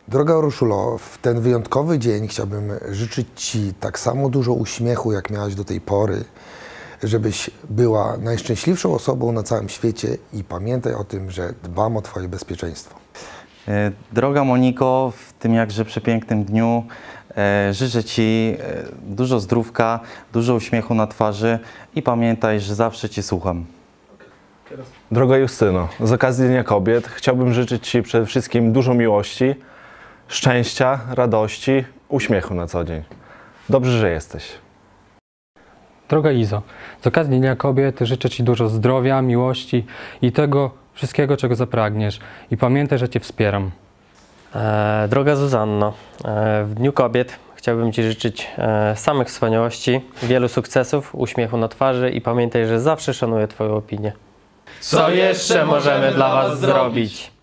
Droga Urszulo, w ten wyjątkowy dzień chciałbym życzyć Ci tak samo dużo uśmiechu, jak miałaś do tej pory, żebyś była najszczęśliwszą osobą na całym świecie i pamiętaj o tym, że dbam o Twoje bezpieczeństwo. Droga Moniko, w tym jakże przepięknym dniu życzę Ci dużo zdrówka, dużo uśmiechu na twarzy i pamiętaj, że zawsze Cię słucham. Droga Justyno, z okazji Dnia Kobiet chciałbym życzyć Ci przede wszystkim dużo miłości, szczęścia, radości, uśmiechu na co dzień. Dobrze, że jesteś. Droga Izo, z okazji Dnia Kobiet życzę Ci dużo zdrowia, miłości i tego wszystkiego, czego zapragniesz. I pamiętaj, że Cię wspieram. Droga Zuzanno, w Dniu Kobiet chciałbym Ci życzyć samych wspaniałości, wielu sukcesów, uśmiechu na twarzy i pamiętaj, że zawsze szanuję Twoją opinię. Co jeszcze możemy dla Was zrobić?